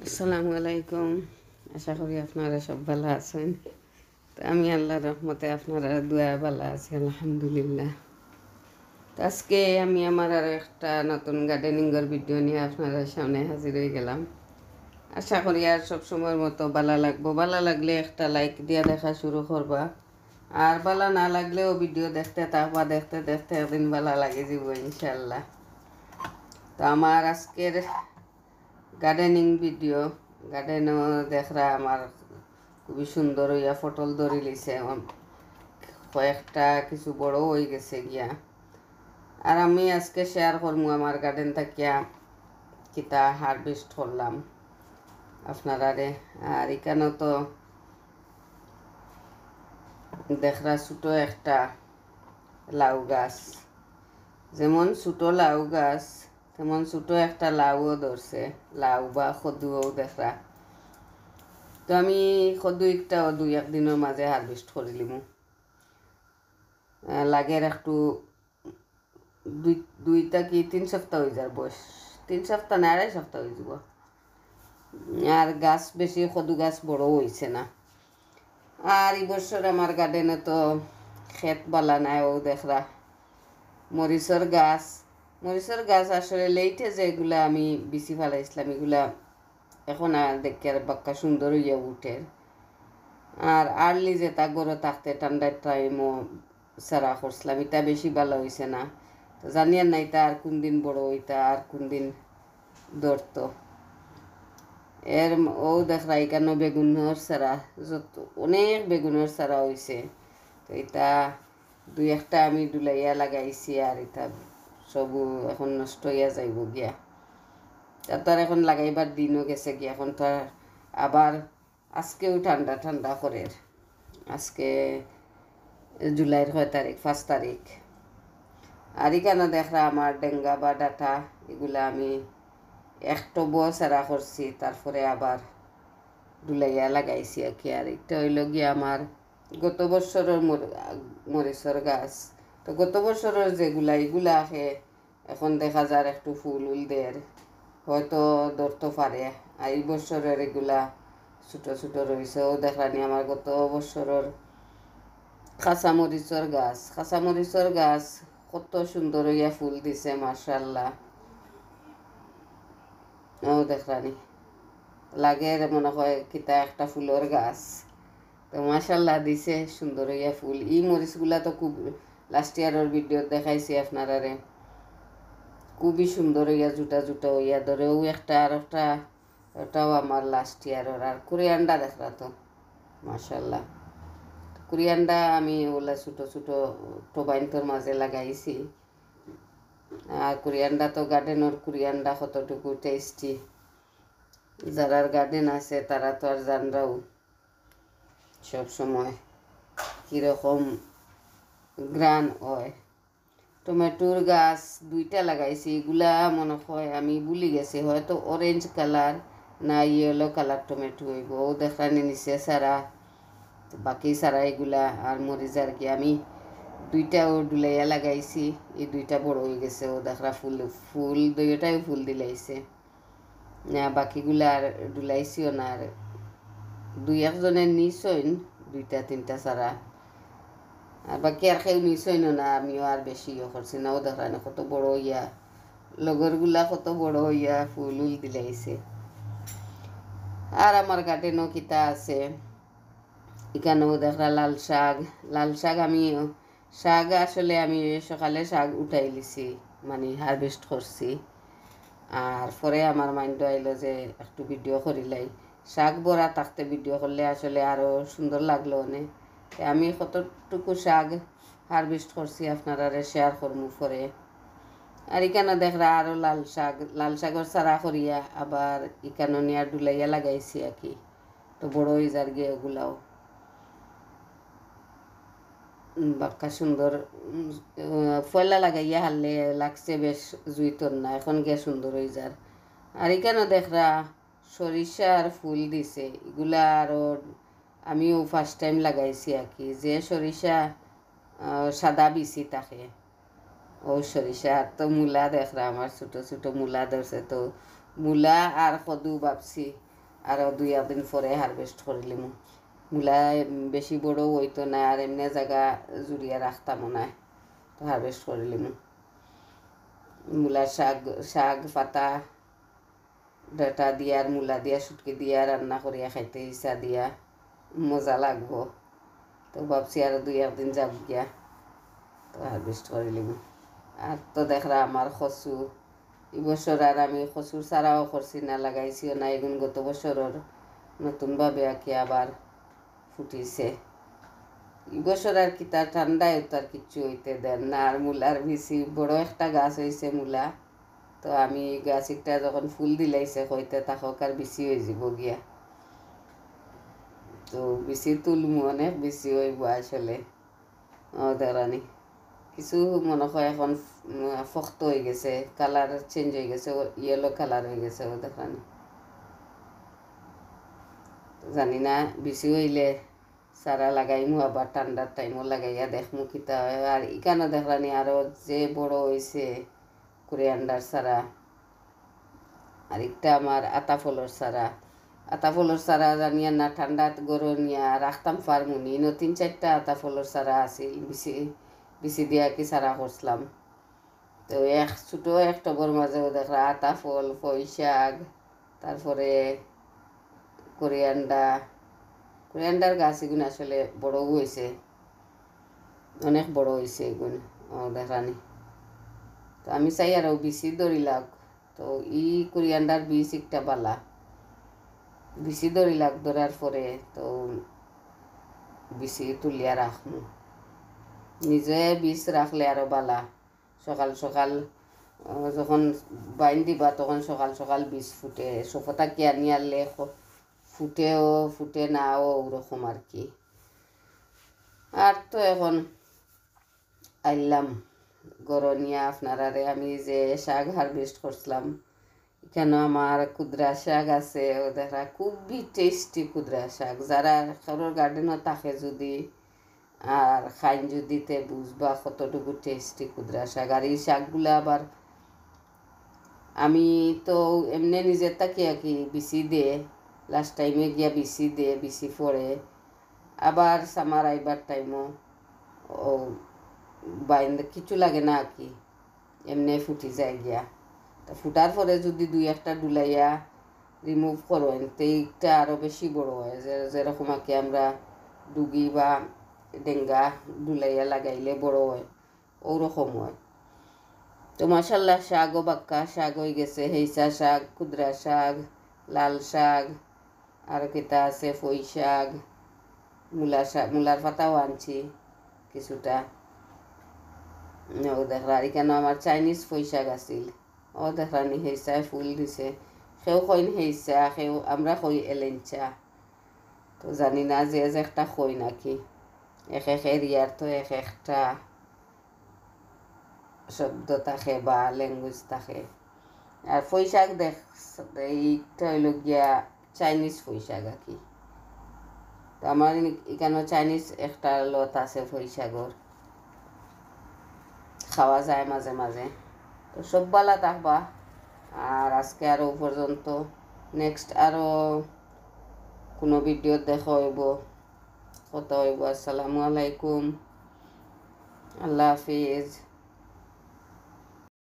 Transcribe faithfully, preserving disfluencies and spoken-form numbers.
আসসালামু আলাইকুম। আশা করি আপনারা সব ভালো আছেন। তো আমি আল্লাহর রহমতে আপনারা দোয়া ভালো আছি, আলহামদুলিল্লাহ। তো আজকে আমি আমার আর একটা নতুন গার্ডেনিংয়ের ভিডিও নিয়ে আপনারা সামনে হাজির হয়ে গেলাম। আশা করি আর সব সময়ের মতো ভালো লাগবো। ভালো লাগলে একটা লাইক দিয়ে দেখা শুরু করবা, আর ভালো না লাগলেও ভিডিও দেখতে থাকবা, দেখতে দেখতে একদিন ভালো লাগে যাব ইনশাল্লাহ। তো আমার আজকের গার্ডেনিং ভিডিও, গার্ডেনও দেখরা আমার খুবই সুন্দর হইয়া ফটল ধরে লিছে, কয়েকটা কিছু বড় হয়ে গেছে গিয়া। আর আমি আজকে শেয়ার করবো আমার গার্ডেন থাকিয়া কিতা হারভেস্ট করলাম আপনারা রে। আর এখানেও তো দেখরা ছোটো একটা লাউ গাছ, যেমন ছোটো লাউ গাছ তেমন ছোটো একটা লাউও ধরছে, লাউ বা কদুও দেখরা। তো আমি কদু একটাও দুই একদিনের মাঝে হারভেস্ট করে লিমু। লাগের একটু দুই দুইটা কি তিন সপ্তাহ হয়ে যার বয়স, তিন সপ্তাহ না আড়াই সপ্তাহ হয়ে যাব। আর গাছ বেশি কদু গাছ বড় হয়েছে না। আর এই বছর আমার গার্ডেনে তো ক্ষেত বালা নাই, ও দেখরা মরিচর গাছ। মরিচর গাছ আসলে লেইটে যে এগুলা আমি বিচি ফেলাইছিলাম, এগুলা এখন আর দেখি আর বাক্কা সুন্দর হইয়া উঠে। আর আর্লি যে তা গরো থাকতে ঠান্ডার টাইমও সারা করছিলাম, এটা বেশি ভালো হয়েছে না। তো জানি আর না এটা আর কোন দিন বড় হইতা আর কোন দিন ধরতো। এর ও দেখরা এখানে বেগুনের সারা, যত অনেক বেগুনের সারা হয়েছে। তো এটা দুই একটা আমি ডুলাইয়া লাগাইছি, আর এটা সবু এখন নষ্ট হইয়া যাইব গিয়া। তার এখন লাগাইবার দিনও গেছে গিয়া, এখন তো আবার আজকেও ঠান্ডা ঠান্ডা করে। আজকে জুলাইয়ের কয় তারিখ, পাঁচ তারিখ। আর এখানে দেখরা আমার ডেঙ্গা বা ডাটা এগুলা আমি এক টবও সারা করছি, তারপরে আবার ডুলাইয়া লাগাইছি আর কি। আর একটা হইল গিয়ে আমার গত বছরের মরিচর গাছ। তো গত বছরের যেগুলা এগুলা আহে এখন দেখা যায় একটু ফুল উল দের, হয়তো ধরতে পারে। আর এই বছরের এগুলা ছোটো ছোটো রয়েছে। ও দেখানি আমার গত বছরের কাঁচামরিচর গাছ। কাঁচামরিচর গাছ কত সুন্দর হইয়া ফুল দিছে মাশাআল্লাহ। ও দেখানি লাগে মনে হয় কিতা একটা ফুলের গাছ। তো মাশাআল্লাহ দিছে সুন্দর হইয়া ফুল। ই মরিচগুলা তো খুব লাস্ট ইয়ারের ভিডিও দেখাইছি আপনারা রে, খুবই সুন্দর হইয়া জুটা জুটা হইয়া ধরে। ও একটা আর একটা, ওটাও আমার লাস্ট ইয়ারের। আর কুরিয়ান্ডা দেখরা তো মাশাআল্লাহ। কুরিয়ান্ডা আমি ওলা ছোটো ছোটো টোবাইনটোর মাঝে লাগাইছি। আর কুরিয়ান্ডা তো গার্ডেনের কুরিয়ান্ডা কতটুকু টেস্টি, যারার গার্ডেন আছে তারা তো আর জানরাও সব সময় কীরকম গ্রান হয়। টমেটোর গাছ দুইটা লাগাইছি, এগুলা মনে হয় আমি ভুলি গেছি, হয়তো অরেঞ্জ কালার না ইয়েলো কালার টমেটো হইব। ও দেখানি নিচে সারা, বাকি সারা এগুলা। আর মরিচ আর কি আমি দুইটাও ডুলাইয়া লাগাইছি, এই দুইটা বড় হয়ে গেছে। ও দেখরা ফুল ফুল দুইটাই ফুল দিলাইছে না, বাকিগুলা আর ডুলাইছিও না। আর দুই একজনের নিচইন দুইটা তিনটা সারা, আর বাকি আর কেউ নিচইন না। আমিও আর বেশি ইয়ে করছি না। ও দেখা না কত বড় হইয়া লগরগুলা কত বড় হইয়া ফুল উল দিলাইছে। আর আমার গার্ডেনও কিতা আছে, এখানেও দেখরা লাল শাক। লাল শাক আমি শাক আসলে আমি সকালে শাক উঠাই লিছি, মানে হারভেস্ট করছি। আর পরে আমার মাইন্ড আইলো যে একটু ভিডিও করিলাই, শাক বড়া থাকতে ভিডিও করলে আসলে আরও সুন্দর লাগলো অনেক। আমি কতটুকু শাক হারভেস্ট করছি আপনারা শেয়ার করবো পরে। আর এখানে দেখরা আরও লাল শাক, লাল শাকের চারা করিয়া আবার এখানে নিয়ে ডুলাইয়া লাগাইছি আর কি। তো বড় হয়ে যার গিয়ে ওগুলাও বাক্কা সুন্দর ফয়লা লাগাইয়া হারলে লাগছে বেশ জুইতর না, এখন গিয়ে সুন্দর হয়ে যার। আর এখানে দেখরা সরিষার ফুল দিছে, এগুলা আরও আমিও ফার্স্ট টাইম লাগাইছি আর কি। যে সরিষা সাদা বিচি থাকে ও সরিষা। আর তো মূলা দেখরা আমার ছোটো ছোটো মূলা ধরছে, তো মূলা আর কদু ভাবছি আরও দুই একদিন পরে হারভেস্ট করিলিম। মূলা বেশি বড় হইতো না, আর এমনি জায়গা জুড়িয়া রাখতাম না, তো হারভেস্ট করিলিম। মূলার শাক শাক পাতা ডাটা দিয়া আর মূলা দিয়া শুটকি দিয়া রান্না করিয়া খাইতে ইচ্ছা দিয়া মজা লাগবো, তো ভাবছি আরও দুই একদিন যাব গিয়া, তো হারভেস্ট করিলিম। আর তো দেখরা আমার কচু, এবছর আর আমি কচুর চারাও করছি না, লাগাইছিও না, এগুন গত বছরের নতুনভাবে আঁকি আবার ফুটিছে। এবছর আর কি তার ঠান্ডায় তার কিচ্ছু হইতে দেন না। আর মূলার বেশি বড় একটা গাছ হয়েছে মূলা, তো আমি গাছ একটা যখন ফুল দিলাইছে হইতে থাকক আর বেশি হয়ে যাব গিয়া, তো বেশি তুলমু, অনেক বেশি হইব আসলে। ও দেখানি কিছু মনে হয় এখন শক্ত হয়ে গেছে, কালার চেঞ্জ হয়ে গেছে, ইয়েলো কালার হয়ে গেছে। ও দেখানি জানি না, বেশি হইলে সারা লাগাইমু, আবার ঠান্ডার টাইমও লাগাইয়া দেখমু কিতা হয়। আর ইখানে দেখলানি আরও যে বড় হয়েছে কোরিয়ান্ডার সারা, আর একটা আমার আতা ফলর সারা। আতা ফলর সারা জানিয়া না ঠান্ডাত গরম নিয়া রাখতাম ফার্মুনি, ন তিন চারটা আতা ফলর সারা আছিল, বেশি বেশি দিয়া কি সারা করছিলাম। তো এক ছোটো এক টবর মাঝেও দেখলা আতা ফল, পুঁই শাক, তারপরে কোরিয়ান্ডা কোরিয়ান্ডার গাছ এগুন আসলে বড়ও হয়েছে, অনেক বড় হয়েছে এগুন। ও দেখানি তো আমি চাই আরও বেশি ধরিলাম, তো ই কোরিয়ান্ডার বীজ একটা বালা বেশি ধরিলাম, ধরার পরে তো বেশি তুলিয়া রাখমু। নিজে বীজ রাখলে আরও বালা, সকাল সকাল যখন বাইন দিবা তখন সকাল সকাল বীজ ফুটে, সফতা কি আনি আনলে ফুটেও ফুটে নাও ওরকম আর কি। আর তো এখন আইলাম গরনিয়া আপনারারে আমি যে শাক হারভেস্ট করছিলাম, এখানে আমার কুদরা শাক আছে, ও দেখা খুবই টেস্টি কুদরা শাক। যারা কারোর গার্ডেনও থাকে যদি আর খাইন যদিতে বুঝবা কতটুকু টেস্টি কুদরা শাক। আর এই শাকগুলো আবার আমি তো এমনি নিজের তাকে আর কি বিসি দে, লাস্ট টাইমে গিয়া বিসি দে, বিসি পরে আবার সামার আইবার টাইমও ও বাইন কিছু লাগে না আর কি, এমনি ফুটি যায় গিয়া। তা ফুটার পরে যদি দুই একটা ডুলাইয়া রিমুভ করেন তো এইটা আরও বেশি বড় হয়, যে যেরকম আর কি আমরা ডুগি বা ডেঙ্গা ডুলাইয়া লাগাইলে বড় হয়, ওরকম হয়। তো মাশাল্লাহ শাকও বাক্কা শাক হয়ে গেছে, হেইসা শাক, কুদরা শাক, লাল শাক, আর কিতা আছে পুঁই শাক, মূলা শাক, মূলার পাতাও আনছি কিছুটা। ও দেখরা এখানে আমার চাইনিজ পুঁই শাক আছিল, ও দেখরানি হেইসা ফুল দিছে। সেও কইন হেইসা, সেও আমরা কই এলেঞ্চা, তো জানি না যে যে একটা কই নাকি, এক এক এরিয়ার তো এক একটা শব্দ থাকে বা ল্যাঙ্গুয়েজ থাকে। আর পুঁই শাক দেখ এইটা হইল গিয়া চাইনিজ পুঁই শাক আর কি। তো আমার এখানে চাইনিজ একটা লত আছে পুঁই শাকর, খাওয়া যায় মাঝে মাঝে। তো সব বালা থাকবা, আর আজকে আরও পর্যন্ত, নেক্সট আরও কোনো ভিডিও দেখা হইব, কথা হইব। আসসালামু আলাইকুম, আল্লাহ হাফিজ।